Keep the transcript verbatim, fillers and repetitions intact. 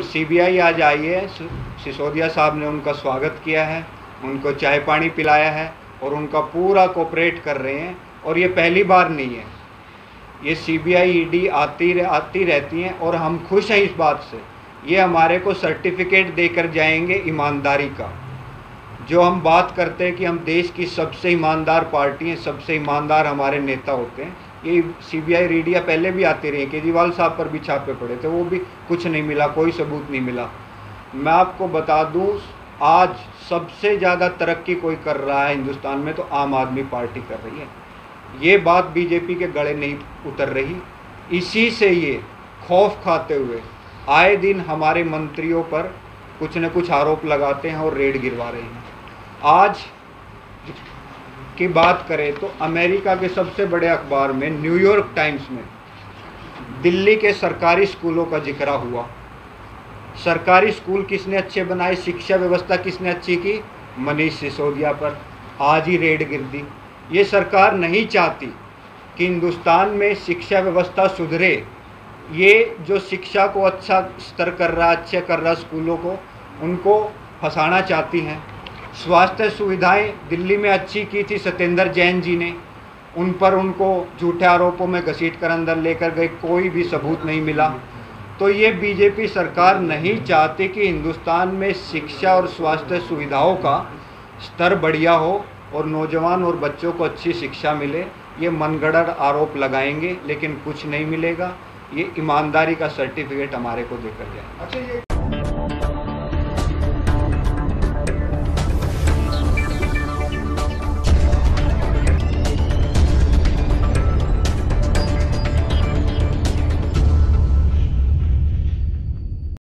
CBI आज आई है, सिसोदिया साहब ने उनका स्वागत किया है, उनको चाय पानी पिलाया है और उनका पूरा कोऑपरेट कर रहे हैं। और ये पहली बार नहीं है, ये सीबीआई ईडी आती आती रहती हैं और हम खुश हैं इस बात से। ये हमारे को सर्टिफिकेट देकर जाएंगे ईमानदारी का। जो हम बात करते हैं कि हम देश की सबसे ईमानदार पार्टी हैं, सबसे ईमानदार हमारे नेता होते हैं, ये सीबीआई ईडी पहले भी आती रही। केजरीवाल साहब पर भी छापे पड़े थे, वो भी कुछ नहीं मिला, कोई सबूत नहीं मिला। मैं आपको बता दूं, आज सबसे ज़्यादा तरक्की कोई कर रहा है हिंदुस्तान में तो आम आदमी पार्टी कर रही है। ये बात बीजेपी के गले नहीं उतर रही। इसी से ये खौफ खाते हुए आए दिन हमारे मंत्रियों पर कुछ न कुछ आरोप लगाते हैं और रेड गिरवा रहे हैं। आज की बात करें तो अमेरिका के सबसे बड़े अखबार में न्यूयॉर्क टाइम्स में दिल्ली के सरकारी स्कूलों का जिक्र हुआ। सरकारी स्कूल किसने अच्छे बनाए, शिक्षा व्यवस्था किसने अच्छी की? मनीष सिसोदिया पर आज ही रेड गिर दी। ये सरकार नहीं चाहती कि हिंदुस्तान में शिक्षा व्यवस्था सुधरे। ये जो शिक्षा को अच्छा स्तर कर रहा, अच्छे कर रहा स्कूलों को, उनको फंसाना चाहती हैं। स्वास्थ्य सुविधाएं दिल्ली में अच्छी की थी सत्येंद्र जैन जी ने, उन पर उनको झूठे आरोपों में घसीट कर अंदर लेकर गए, कोई भी सबूत नहीं मिला। तो ये बीजेपी सरकार नहीं चाहती कि हिंदुस्तान में शिक्षा और स्वास्थ्य सुविधाओं का स्तर बढ़िया हो और नौजवान और बच्चों को अच्छी शिक्षा मिले। ये मनगढ़ंत आरोप लगाएंगे लेकिन कुछ नहीं मिलेगा। ये ईमानदारी का सर्टिफिकेट हमारे को देकर जाए। अच्छा, ये